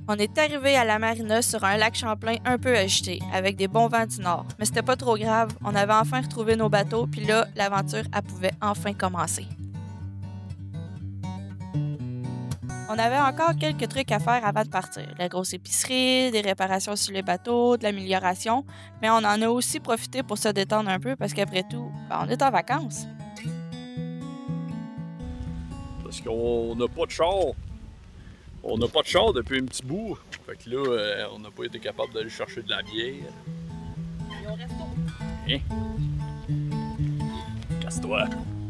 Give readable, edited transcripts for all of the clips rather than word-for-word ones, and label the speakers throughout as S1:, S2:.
S1: On est arrivé à la marina sur un lac Champlain un peu agité, avec des bons vents du nord. Mais c'était pas trop grave, on avait enfin retrouvé nos bateaux, puis là, l'aventure, elle pouvait enfin commencer. On avait encore quelques trucs à faire avant de partir. La grosse épicerie, des réparations sur les bateaux, de l'amélioration, mais on en a aussi profité pour se détendre un peu parce qu'après tout, on est en vacances.
S2: Parce qu'on n'a pas de char. On n'a pas de char depuis un petit bout. Fait que là, on n'a pas été capable d'aller chercher de la bière.
S1: Et au resto.
S2: Hein? Casse-toi.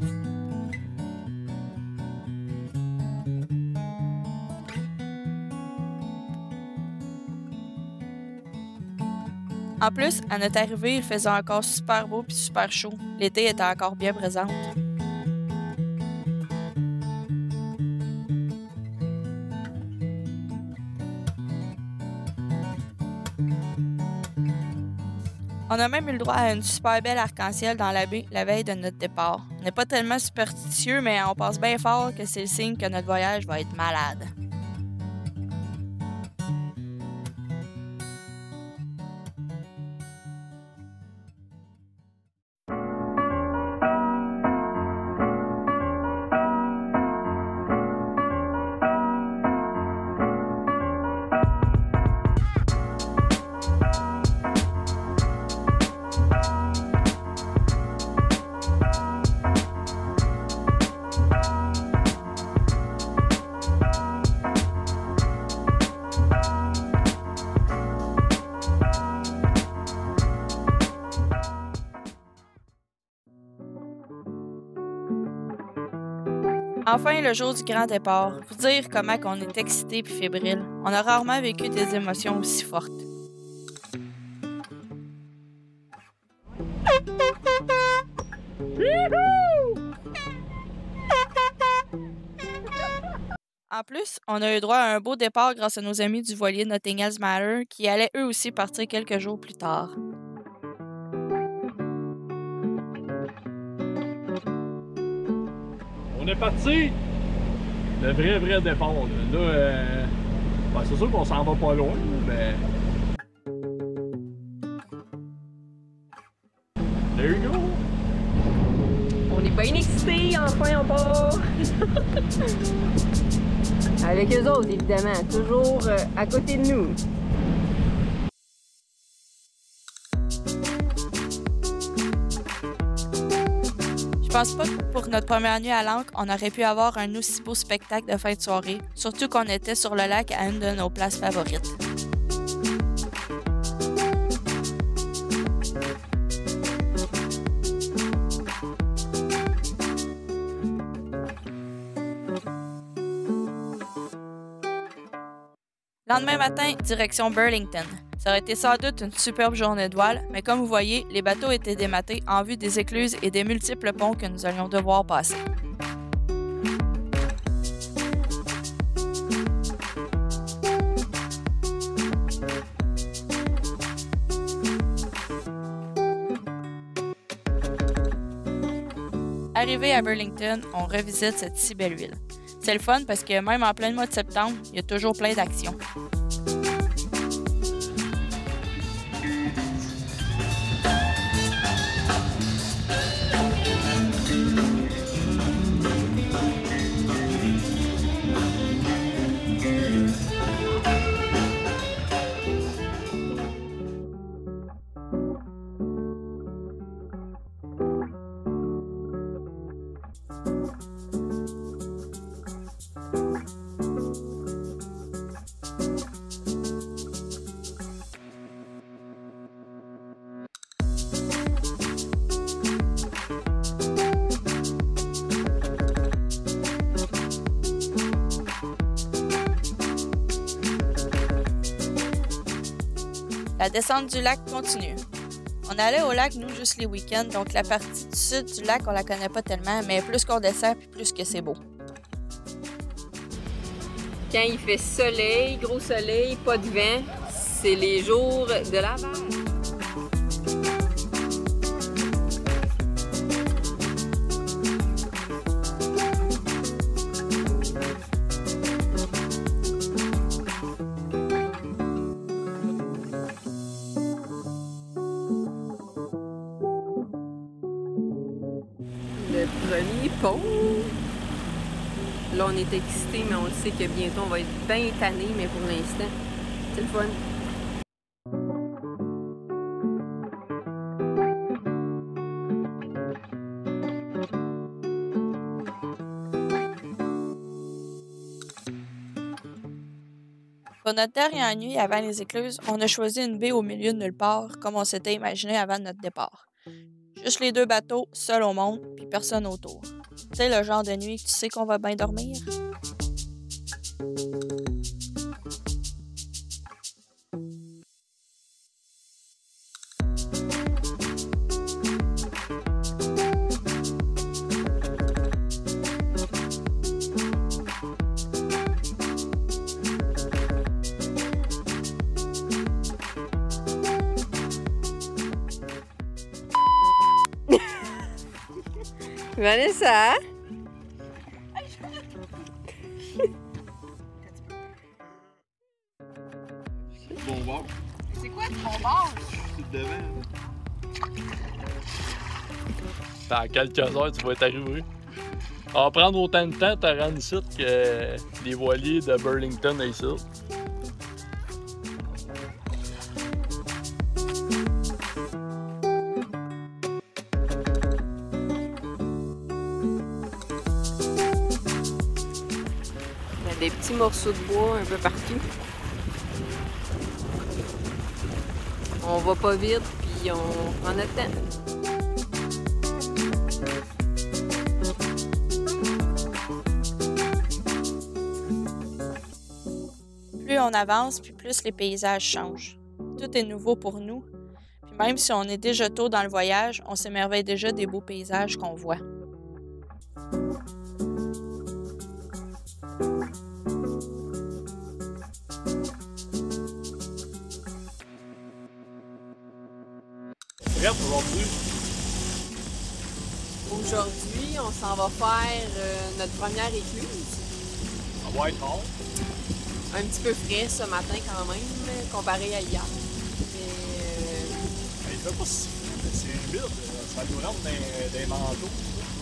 S1: En plus, à notre arrivée, il faisait encore super beau puis super chaud. L'été était encore bien présente. On a même eu le droit à une super belle arc-en-ciel dans la baie la veille de notre départ. On n'est pas tellement superstitieux, mais on pense bien fort que c'est le signe que notre voyage va être malade. Enfin, le jour du grand départ. Vous dire comment on est excité puis fébrile. On a rarement vécu des émotions aussi fortes. En plus, on a eu droit à un beau départ grâce à nos amis du voilier Nothing Else Matter qui allaient eux aussi partir quelques jours plus tard.
S2: On est parti! Le vrai départ. Là, c'est sûr qu'on s'en va pas loin, mais... There you go!
S3: On est bien excités, enfin on part! Avec eux autres, évidemment, toujours à côté de nous.
S1: Je pense pas que pour notre première nuit à l'ancre, on aurait pu avoir un aussi beau spectacle de fin de soirée, surtout qu'on était sur le lac à une de nos places favorites. Lendemain matin, direction Burlington. Ça aurait été sans doute une superbe journée de voile, mais comme vous voyez, les bateaux étaient dématés en vue des écluses et des multiples ponts que nous allions devoir passer. Arrivé à Burlington, on revisite cette si belle ville. C'est le fun parce que même en plein mois de septembre, il y a toujours plein d'actions. La descente du lac continue. On allait au lac, nous, juste les week-ends, donc la partie du sud du lac, on la connaît pas tellement, mais plus qu'on descend, puis plus que c'est beau.
S3: Quand il fait soleil, gros soleil, pas de vent, c'est les jours de la mer. pont. Là, on est excités, mais on le sait que bientôt, on va être bien tannés, mais pour l'instant, c'est le fun.
S1: Pour notre dernière nuit avant les écluses, on a choisi une baie au milieu de nulle part, comme on s'était imaginé avant notre départ. Juste les 2 bateaux, seuls au monde, puis personne autour. Tu sais, le genre de nuit que tu sais qu'on va bien dormir?
S3: Vanessa!
S2: Bon bord.
S3: C'est quoi ton bord?
S2: C'est devant. Dans quelques heures, tu vas être arrivé. Ça va prendre autant de temps à rendre ici que les voiliers de Burlington à ici.
S3: Il y a des petits morceaux de bois un peu partout. On va pas vite, puis on prend notre temps.
S1: Plus on avance, puis plus les paysages changent. Tout est nouveau pour nous. Puis même si on est déjà tôt dans le voyage, on s'émerveille déjà des beaux paysages qu'on voit.
S2: Bref, aujourd'hui,
S3: Aujourd'hui, on s'en va faire notre première écluse.
S2: à Whitehall.
S3: Un petit peu frais ce matin quand même, comparé à hier. Mais
S2: Il fait pas si fou, mais c'est humide. Ça nous rentre dans des manteaux.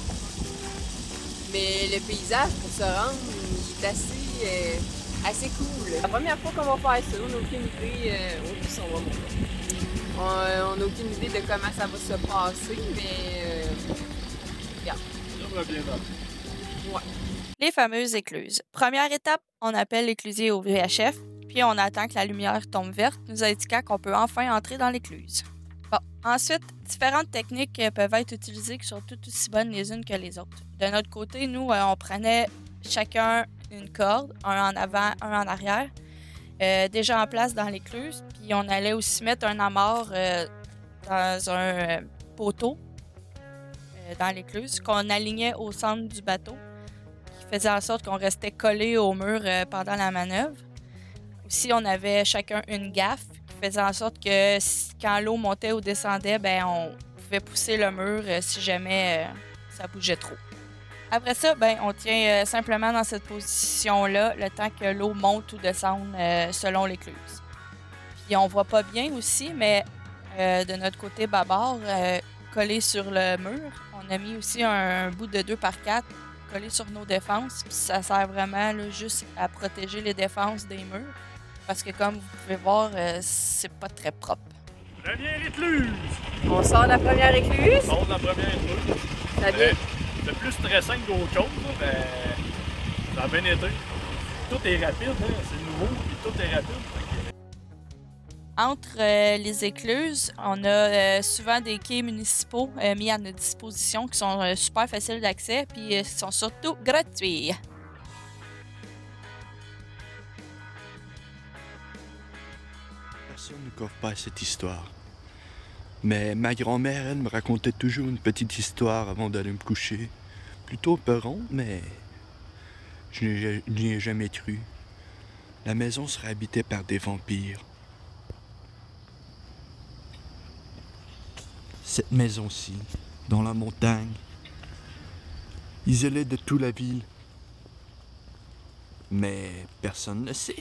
S3: Mais le paysage pour se rendre, il est assez cool. La première fois qu'on va faire ça, on n'a aucune idée où on va monter. On n'a aucune idée de comment ça va se passer, mais regarde.
S2: Ça va bien là.
S3: Ouais.
S1: Les fameuses écluses. Première étape, on appelle l'éclusier au VHF, puis on attend que la lumière tombe verte, nous indiquant qu'on peut enfin entrer dans l'écluse. Bon, ensuite, différentes techniques peuvent être utilisées qui sont toutes aussi bonnes les unes que les autres. De notre côté, nous, on prenait chacun une corde, un en avant, un en arrière, déjà en place dans l'écluse, puis on allait aussi mettre un amarre dans un poteau dans l'écluse qu'on alignait au centre du bateau, qui faisait en sorte qu'on restait collé au mur pendant la manœuvre. Aussi, on avait chacun une gaffe qui faisait en sorte que quand l'eau montait ou descendait, ben on pouvait pousser le mur si jamais ça bougeait trop. Après ça, ben on tient simplement dans cette position-là le temps que l'eau monte ou descende selon l'écluse. Puis on voit pas bien aussi, mais de notre côté bâbord, collé sur le mur, on a mis aussi un bout de 2x4 collé sur nos défenses. Puis ça sert vraiment là, juste à protéger les défenses des murs. Parce que comme vous pouvez voir, c'est pas très propre.
S2: Première écluse!
S3: On sort la première écluse.
S2: On sort de la première écluse.
S3: Ça vient.
S2: C'est plus stressant que d'autres choses, là, mais ça a bien été. Tout est rapide, hein, c'est nouveau, puis tout est rapide.
S1: Entre les écluses, on a souvent des quais municipaux mis à notre disposition qui sont super faciles d'accès puis qui sont surtout gratuits.
S4: Personne ne coffre pas cette histoire. Mais ma grand-mère, elle me racontait toujours une petite histoire avant d'aller me coucher. Plutôt peurante, mais je n'y ai jamais cru. La maison serait habitée par des vampires. Cette maison-ci, dans la montagne, isolée de toute la ville. Mais personne ne sait.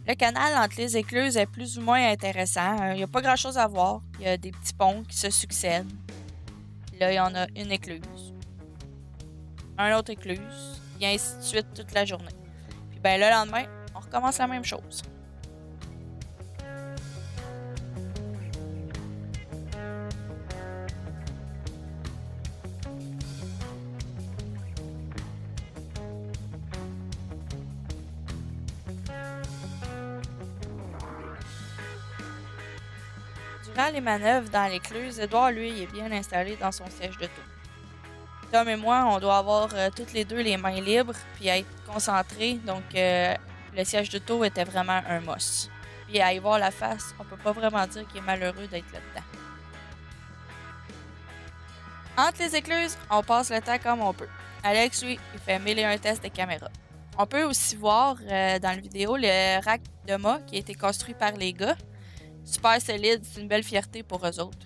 S1: Le canal entre les écluses est plus ou moins intéressant. Il n'y a pas grand-chose à voir. Il y a des petits ponts qui se succèdent. Là, il y en a une écluse. Un autre écluse. Et ainsi de suite toute la journée. Puis ben le lendemain, on recommence la même chose. Durant les manœuvres dans l'écluse, Édouard, lui, il est bien installé dans son siège d'auto. Tom et moi, on doit avoir toutes les deux les mains libres puis être concentrés, donc le siège d'auto était vraiment un must. Puis à y voir la face, on peut pas vraiment dire qu'il est malheureux d'être là-dedans. Entre les écluses, on passe le temps comme on peut. Alex, lui, il fait 1001 tests de caméra. On peut aussi voir dans la vidéo le rack de mât qui a été construit par les gars. Super solide, c'est une belle fierté pour eux autres.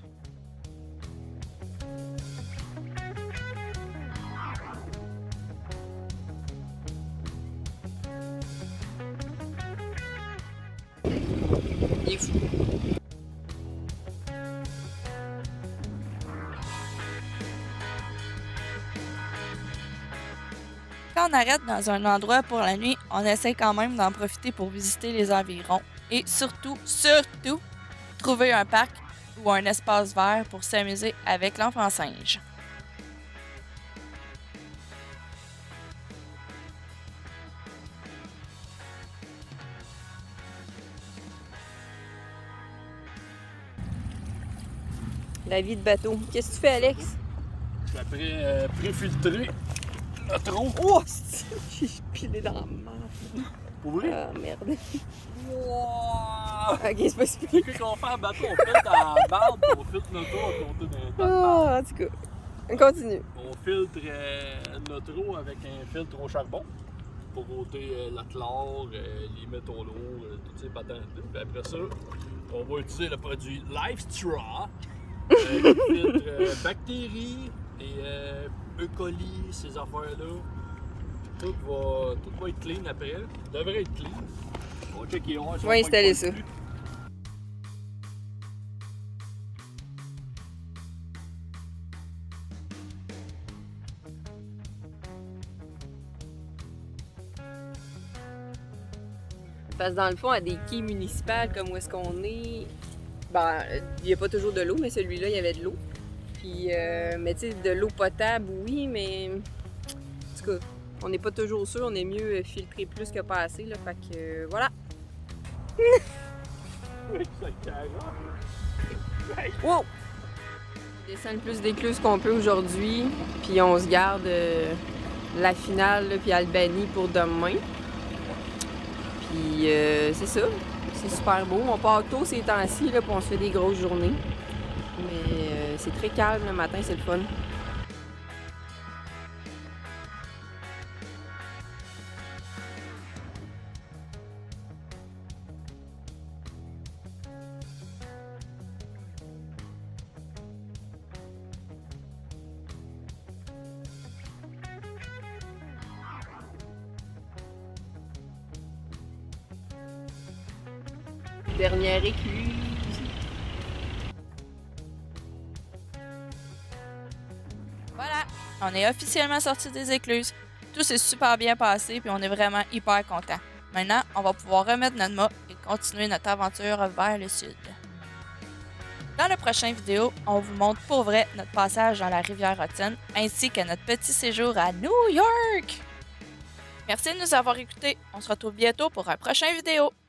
S3: Il est fou.
S1: Quand on arrête dans un endroit pour la nuit, on essaie quand même d'en profiter pour visiter les environs et surtout, trouver un parc ou un espace vert pour s'amuser avec l'enfant singe.
S3: La vie de bateau. Qu'est-ce que tu fais, Alex?
S2: Après préfiltrer le tronc.
S3: Oh, j'ai pilé dans la merde.
S2: Pour vrai?
S3: Ah, merde.
S2: Wow!
S3: Ok, c'est pas super.
S2: C'est quoi qu'on fait en bateau? On filtre dans la barbe, on filtre notre eau à compter dans le
S3: Ah, en tout cas, on continue.
S2: On filtre notre eau avec un filtre au charbon pour ôter la chlore, les métaux lourds, toutes ces patentes-là. Puis après ça, on va utiliser le produit Life Straw qui filtre bactéries et E. coli, ces affaires-là. Tout va être clean après. Ça devrait être clean. On va checker. On
S3: va installer ça. Parce que dans le fond, à des quais municipales comme où est-ce qu'on est, ben, il n'y a pas toujours de l'eau, mais celui-là, il y avait de l'eau. Puis, mais tu sais, de l'eau potable, oui, mais en tout cas, on n'est pas toujours sûr, on est mieux filtrer plus que pas assez, là, fait que voilà. Wow! On descend le plus d'écluses qu'on peut aujourd'hui, puis on se garde la finale, là, puis Albanie pour demain. Puis c'est ça, c'est super beau. On part tôt ces temps-ci, puis on se fait des grosses journées. Mais c'est très calme le matin, c'est le fun. Dernière écluse.
S1: Voilà, on est officiellement sorti des écluses. Tout s'est super bien passé puis on est vraiment hyper content. Maintenant, on va pouvoir remettre notre mât et continuer notre aventure vers le sud. Dans la prochaine vidéo, on vous montre pour vrai notre passage dans la rivière Hudson ainsi que notre petit séjour à New York. Merci de nous avoir écoutés. On se retrouve bientôt pour un prochain vidéo.